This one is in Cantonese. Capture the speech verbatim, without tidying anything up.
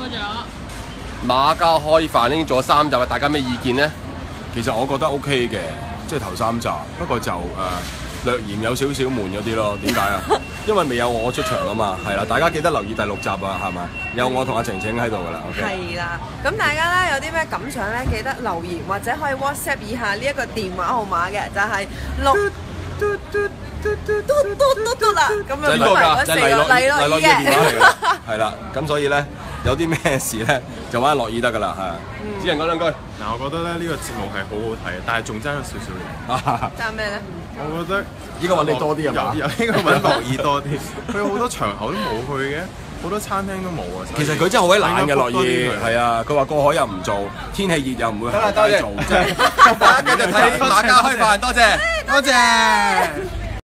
馬家開飯已經做咗三集啦，大家咩意見呢？ 其實我覺得 OK 嘅，即係頭三集，不過就誒、呃、略嫌有少少悶嗰啲咯。點解啊？因為未有我出場啊嘛，係啦，大家記得留意第六集啊，係咪？有我同阿晴晴喺度噶啦 ，OK。 係啦，咁大家咧有啲咩感想咧，記得留言或者可以 WhatsApp 以下呢一個電話號碼嘅，就係六嘟嘟嘟嘟嘟嘟嘟嘟啦，咁樣呢個㗎，就係黎樂黎樂嘅電話嚟㗎，係啦，咁所以咧有啲咩事咧就揾樂意得㗎啦，係。只能講兩句。 嗱，我覺得咧呢個節目係好好睇嘅，但係仲爭咗少少嘢。 爭咩咧？ 我覺得應該揾你多啲係嘛？ 有應該揾樂意多啲。佢有好多場口都冇去嘅，好多餐廳都冇啊。 其實佢真係好鬼懶嘅樂意，係啊，佢話過海又唔做，天氣熱又唔會行街做，真係。 大家繼續睇馬家開飯，多謝，多謝。